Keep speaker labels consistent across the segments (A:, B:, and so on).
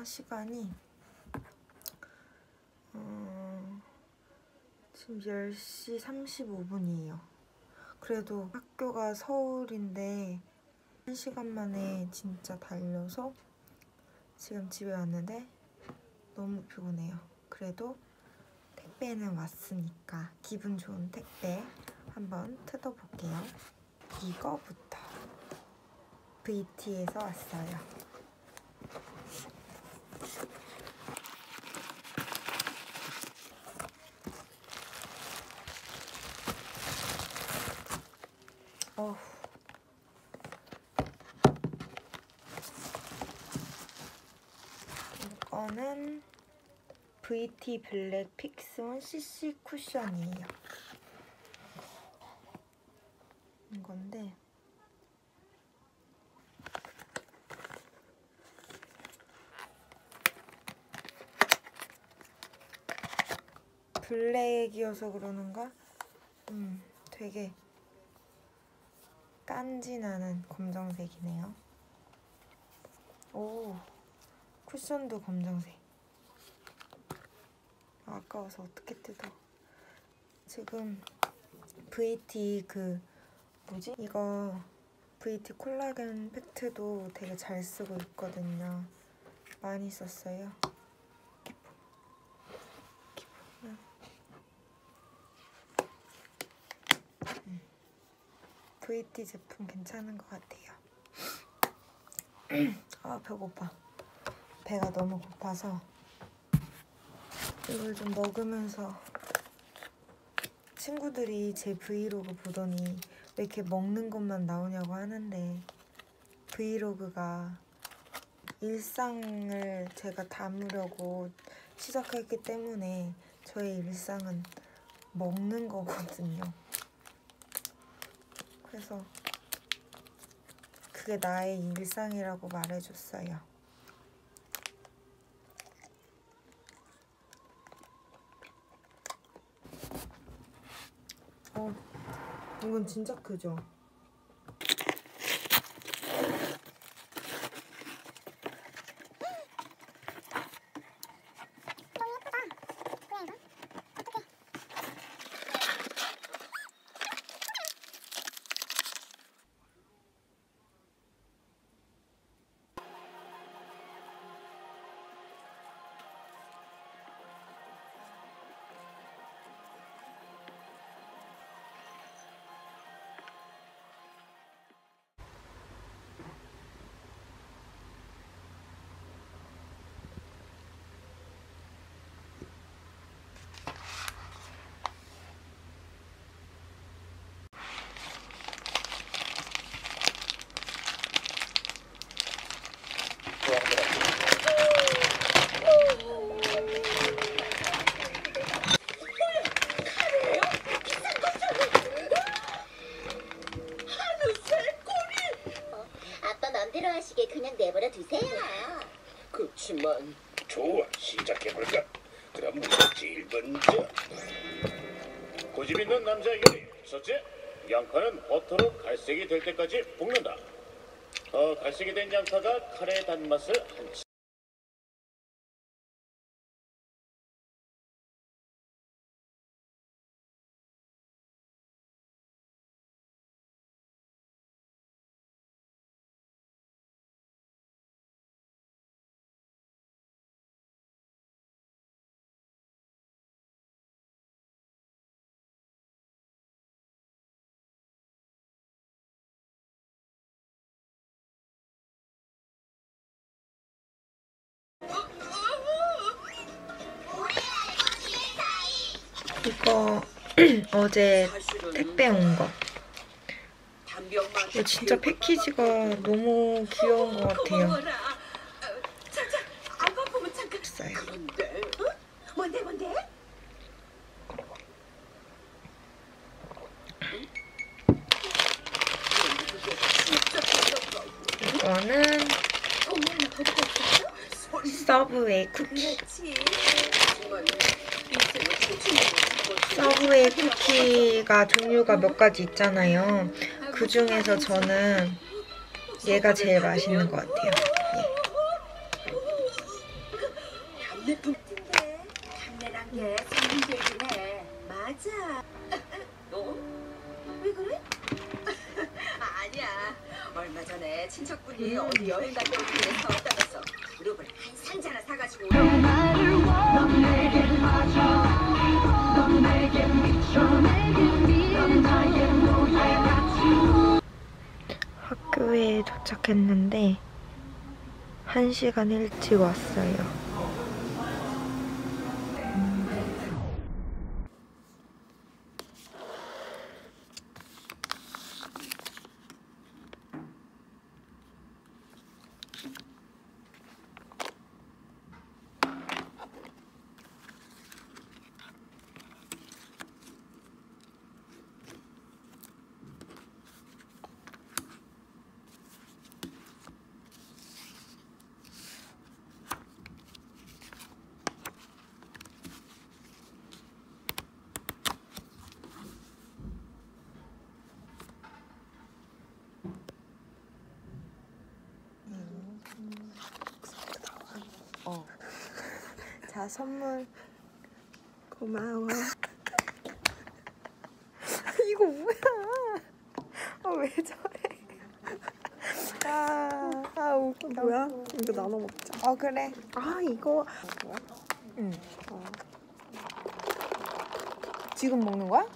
A: 시간이 지금 10시 35분이에요. 그래도 학교가 서울인데 1시간 만에 진짜 달려서 지금 집에 왔는데 너무 피곤해요. 그래도 택배는 왔으니까 기분 좋은 택배 한번 뜯어볼게요. 이거부터 VT에서 왔어요. 이거는 VT 블랙 픽스온 CC 쿠션이에요. 이건데 블랙이어서 그러는가? 되게 깐지나는 검정색이네요. 오, 쿠션도 검정색. 아까워서 어떻게 뜯어. 지금 VT 이거 VT 콜라겐 팩트도 되게 잘 쓰고 있거든요. 많이 썼어요. VT 제품 괜찮은 것 같아요. 아, 배고파. 배가 너무 고파서 이걸 좀 먹으면서 친구들이 제 브이로그 보더니 왜 이렇게 먹는 것만 나오냐고 하는데 브이로그가 일상을 제가 담으려고 시작했기 때문에 저의 일상은 먹는 거거든요. 그래서 그게 나의 일상이라고 말해줬어요. 이건 진짜 크죠?
B: 그냥 내버려 두세요.
C: 그렇지만 좋아, 시작해볼까? 그럼 누가 제일 먼저? 고집 있는 남자 요리. 첫째, 양파는 버터로 갈색이 될 때까지 볶는다. 갈색이 된 양파가 카레의 단맛을 한층
A: 이거 어제 택배 온 거. 이거 진짜 패키지가 너무 귀여운 것 같아요. 있어요.
B: 뭔데?
A: 이거는 서브웨이 쿠키. 서브웨이 쿠키가 종류가 몇 가지 있잖아요. 그 중에서 저는 얘가 제일 맛있는 것 같아요.
B: 중요한 게 성질이긴 해. 맞아. 너? 왜 그래? 아니야. 얼마 전에 친척분이 어디 여행 갔다 오는 길에 사왔다면서 그룹을 한 상자나 사가지고
A: 학교에 도착했는데 1시간 일찍 왔어요. 자, 선물 고마워. 이거 뭐야? 왜 저래? 웃겨.
D: 뭐야? 이거 나눠 먹자.
A: 그래. 이거
D: 뭐야?
A: 응. 지금 먹는 거야?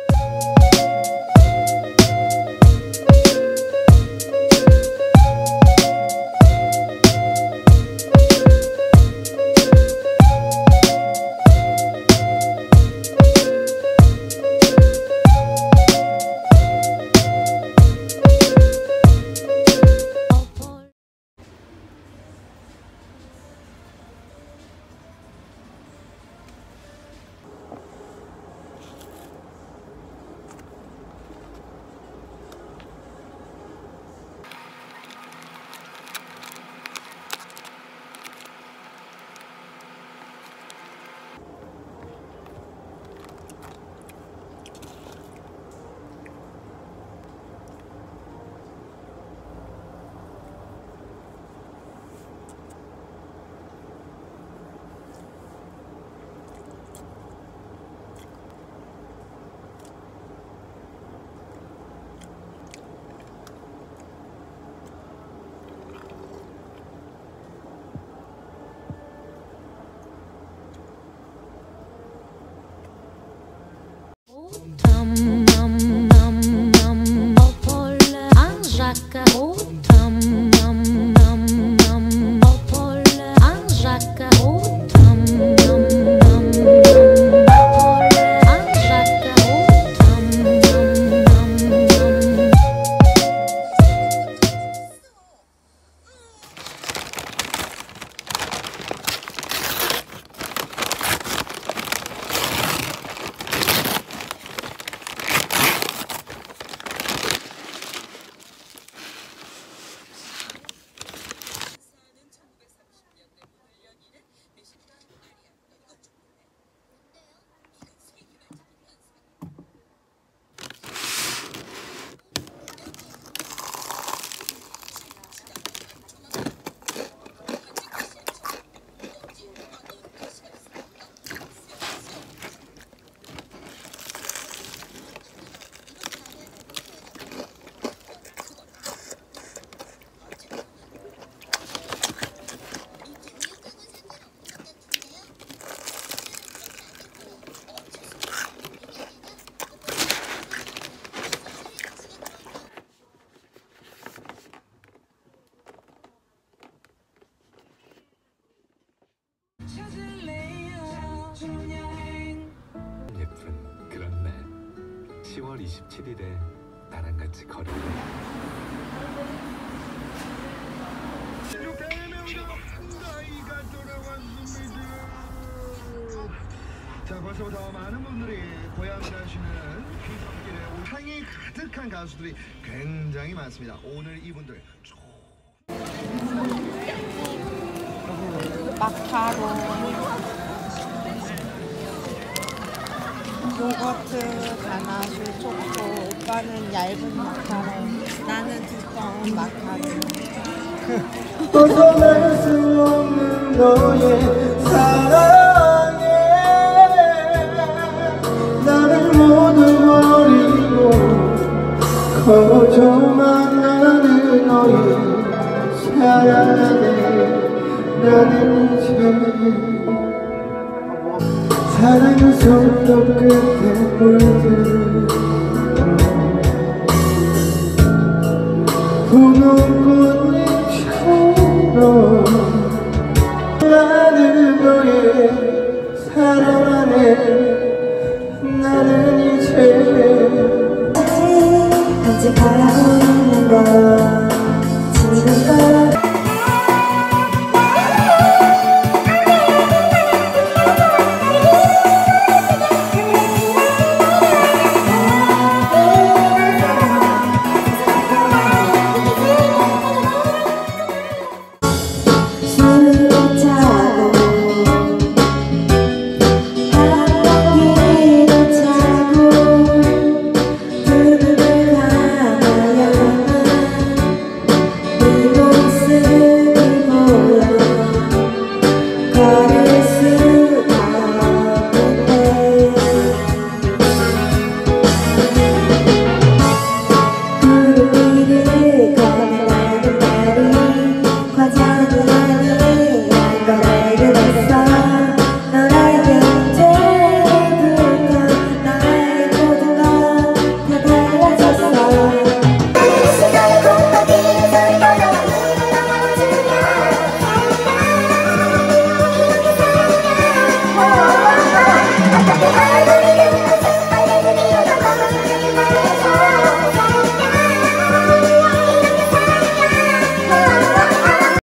E: 예쁜 그런 날 10월 27일에 나랑 같이 거리를
F: 자, 벌써부터 많은 분들이 고향 가시는 귀성길에 향이 가득한 가수들이 굉장히 많습니다. 오늘 이분들
D: 마카롱, 요거트, 가마솥, 초코. 오빠는 얇은 마카롱, 나는 두꺼운 마카롱.
F: 벗어날 수 없는 너의 사랑에
G: 사랑은 손톱 끝에 물들 푸른 꽃잎처럼 나는 너의 사랑 안에 나는 이제
A: 아직 바라보는 건 지금껏
H: I